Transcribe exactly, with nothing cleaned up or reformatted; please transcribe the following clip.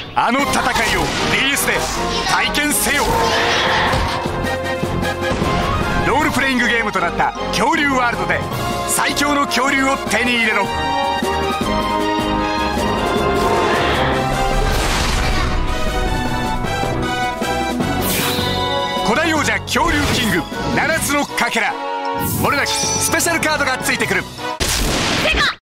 あの戦いを ディーエス で体験せよ。ロールプレイングゲームとなった恐竜ワールドで最強の恐竜を手に入れろ。古代王者恐竜キングななつのかけら、もれなくスペシャルカードがついてくる。 てか